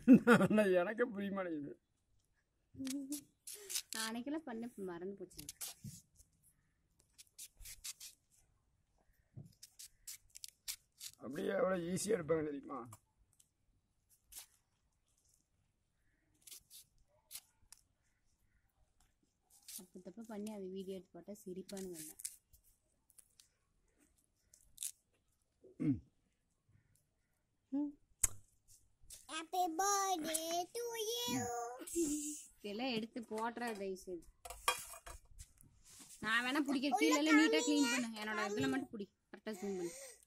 எனக்கு புரிய மாட்டேங்குது. நாளைக்கெல்லாம் பண்ண மறந்து போச்சு. அப்படியே எவ்வளோ ஈஸியாக இருப்பாங்க தெரியுமா? தப்பு தப்பு பண்ணி அது வீடியோ எடுத்து போட்டால் சிரிப்பானுங்க. Happy birthday to you. இதெல்லாம் எடுத்து போடுற தயவுசெய்து. நான் வேணா பிடிக்க கீழே நீட்டாக க்ளீன் பண்ணு. என்னோட இதில் மட்டும் பிடி. கரெக்டாக ஜூம் பண்ணு.